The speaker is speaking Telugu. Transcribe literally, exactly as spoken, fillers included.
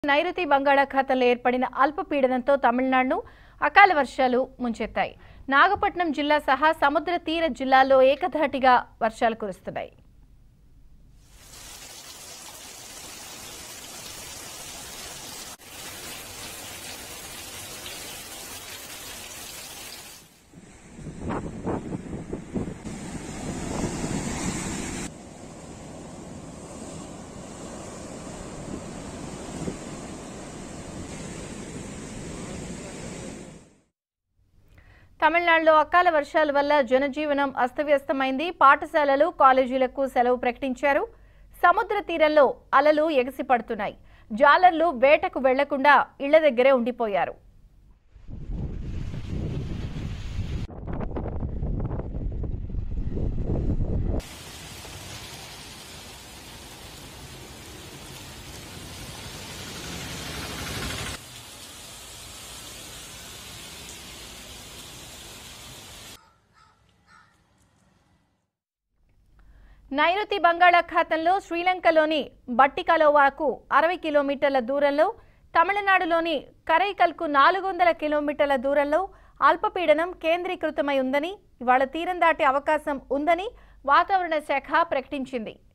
నైరుతి బంగాళాఖాతంలో ఏర్పడిన అల్పపీడనంతో తమిళనాడును అకాల వర్షాలు ముంచెత్తాయి. నాగపట్నం జిల్లా సహా సముద్ర తీర జిల్లాల్లో ఏకధాటిగా వర్షాలు కురుస్తున్నాయి. తమిళనాడులో అకాల వర్షాల వల్ల జనజీవనం అస్తవ్యస్తమైంది. పాఠశాలలు, కాలేజీలకు సెలవు ప్రకటించారు. సముద్ర తీరంలో అలలు ఎగసి పడుతున్నాయి. జాలర్లు వేటకు వెళ్లకుండా ఇళ్ల దగ్గరే ఉండిపోయారు. నైరుతి బంగాళాఖాతంలో శ్రీలంకలోని బట్టికలోవాకు అరవై కిలోమీటర్ల దూరంలో, తమిళనాడులోని కరైకల్కు నాలుగు వందల కిలోమీటర్ల దూరంలో అల్పపీడనం కేంద్రీకృతమై ఉందని, ఇవాళ తీరం దాటే అవకాశం ఉందని వాతావరణ శాఖ ప్రకటించింది.